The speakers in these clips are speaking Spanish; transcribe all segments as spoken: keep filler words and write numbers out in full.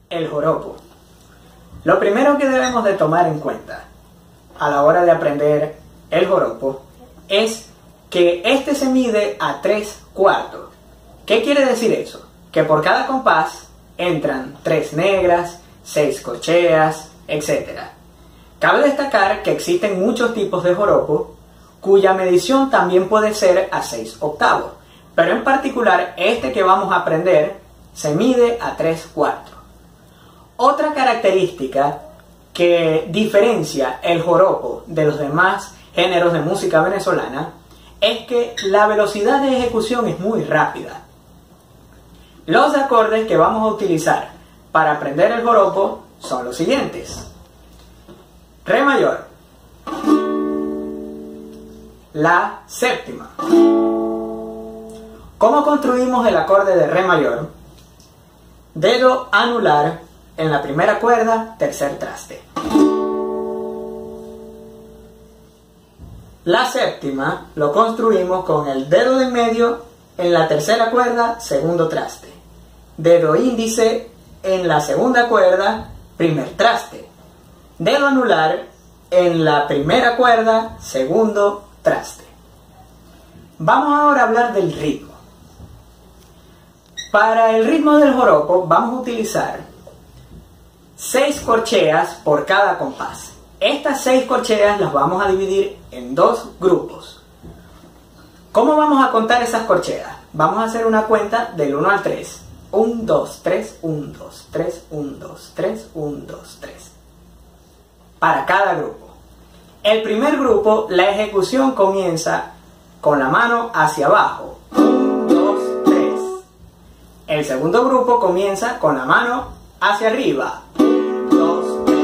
el joropo. Lo primero que debemos de tomar en cuenta a la hora de aprender el joropo es que este se mide a tres cuartos. ¿Qué quiere decir eso? Que por cada compás entran tres negras, seis corcheas, etcétera. Cabe destacar que existen muchos tipos de joropo cuya medición también puede ser a seis octavos, pero en particular este que vamos a aprender se mide a tres cuartos. Otra característica que diferencia el joropo de los demás géneros de música venezolana es que la velocidad de ejecución es muy rápida. Los acordes que vamos a utilizar para aprender el joropo son los siguientes: Re mayor, La séptima. ¿Cómo construimos el acorde de Re mayor? Dedo anular en la primera cuerda, tercer traste. La séptima lo construimos con el dedo de en medio en la tercera cuerda, segundo traste. Dedo índice en la segunda cuerda, primer traste. Dedo anular en la primera cuerda, segundo traste. Vamos ahora a hablar del ritmo. Para el ritmo del joropo vamos a utilizar seis corcheas por cada compás. Estas seis corcheas las vamos a dividir en dos grupos. ¿Cómo vamos a contar esas corcheas? Vamos a hacer una cuenta del uno al tres. uno, dos, tres, uno, dos, tres, uno, dos, tres, uno, dos, tres. Para cada grupo. El primer grupo, la ejecución comienza con la mano hacia abajo. uno, dos, tres. El segundo grupo comienza con la mano hacia arriba. uno, dos, tres.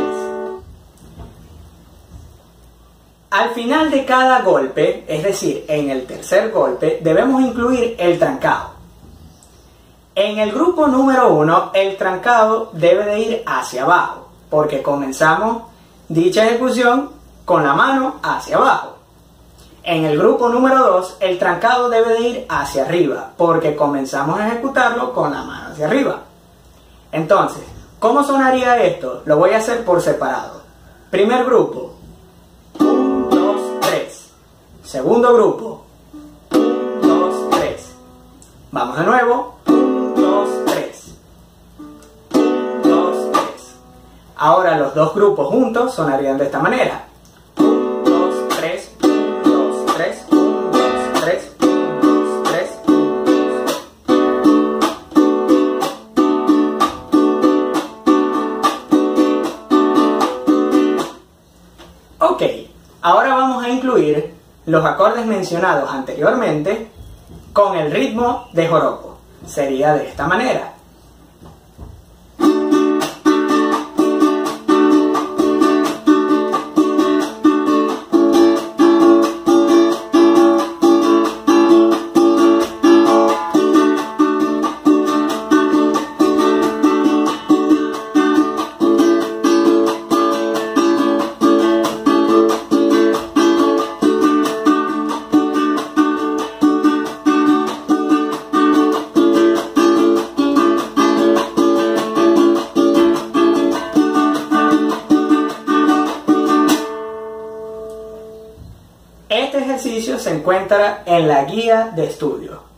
Al final de cada golpe, es decir, en el tercer golpe, debemos incluir el trancado. En el grupo número uno, el trancado debe de ir hacia abajo, porque comenzamos dicha ejecución con la mano hacia abajo. En el grupo número dos, el trancado debe de ir hacia arriba, porque comenzamos a ejecutarlo con la mano hacia arriba. Entonces, ¿cómo sonaría esto? Lo voy a hacer por separado. Primer grupo, uno, dos, tres. Segundo grupo, uno, dos, tres. Vamos de nuevo. Ahora los dos grupos juntos sonarían de esta manera. uno, dos, tres, uno, dos, tres, uno, dos, tres, uno, dos, tres. Ok, ahora vamos a incluir los acordes mencionados anteriormente con el ritmo de joropo. Sería de esta manera. Este ejercicio se encuentra en la guía de estudio.